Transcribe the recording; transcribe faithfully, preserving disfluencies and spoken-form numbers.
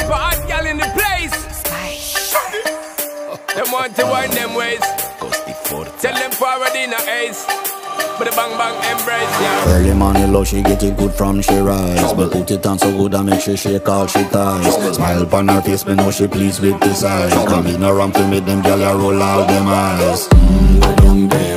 for hot girl in the place. Them want to wind them ways. Tell them forward in a ace. But the bang bang embrace, yeah. Early morning love, she get it good from she rise. But put it on so good and make she shake all she ties. Smile upon her face, me know she pleased with this eyes. Come in around to make them gyal a roll out them eyes. Mmm, go down there.